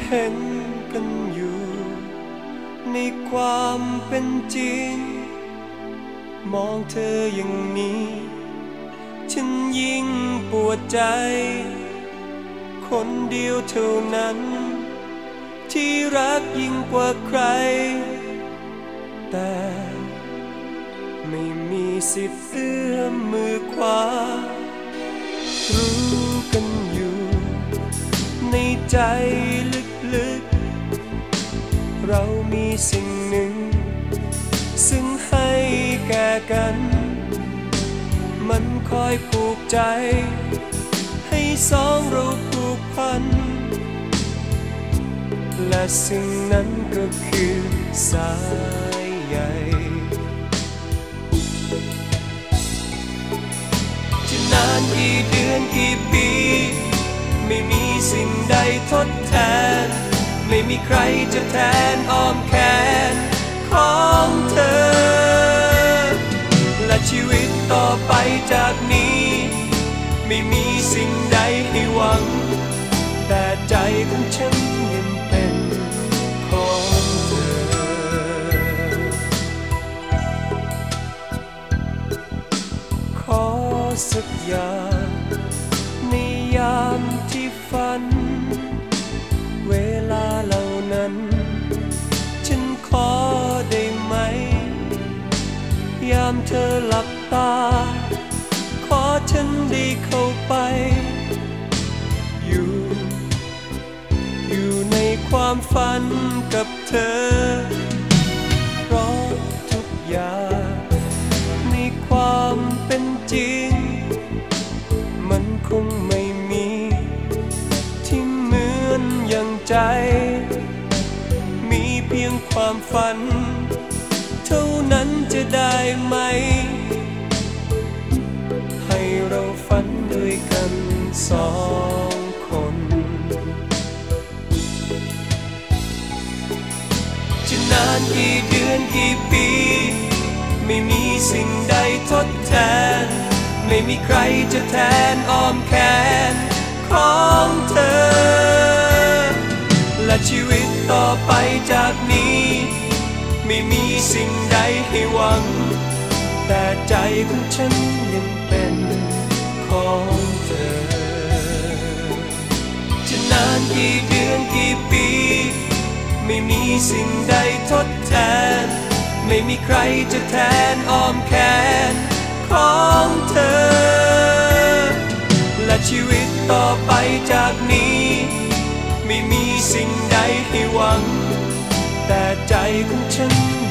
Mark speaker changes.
Speaker 1: เห็นกันอยู่ในความเป็นจริงมองเธออย่างนี้ฉันยิ่งปวดใจคนเดียวเท่านั้นที่รักยิ่งกว่าใครแต่ไม่มีสิทธิ์เอื้อมมือขวารู้กันอยู่ในใจลึกๆเรามีสิ่งหนึ่งซึ่งให้แก่กันมันคอยผูกใจให้สองเราผูกพันและสิ่งนั้นก็คือสายใยจะนานกี่เดือนกี่ปีไม่มีสิ่งใดทดแทนไม่มีใครจะแทนอ้อมแขนของเธอและชีวิตต่อไปจากนี้ไม่มีสิ่งใดให้หวังแต่ใจของฉันยังเป็นของเธอขอสักอย่างในยามที่ฝันเวลาเหล่านั้นฉันขอได้ไหมยามเธอหลับตาขอฉันได้เข้าไปอยู่ในความฝันกับเธอเพราะทุกอย่างในความเป็นจริงมันคงไม่มีที่เหมือนอย่างใจมีเพียงความฝันเท่านั้นจะได้ไหมให้เราฝันด้วยกันสองคนจะนานกี่เดือนกี่ปีไม่มีสิ่งใดทดแทนไม่มีใครจะแทนอ้อมแขนของเธอและชีวิตต่อไปจากนี้ไม่มีสิ่งใดให้หวังแต่ใจของฉันยังเป็นของเธอจะนานกี่เดือนกี่ปีไม่มีสิ่งใดทดแทนไม่มีใครจะแทนอ้อมแขนของเธอและชีวิตต่อไปจากนี้ไม่มีสิ่งใดให้หวังแต่ใจของฉัน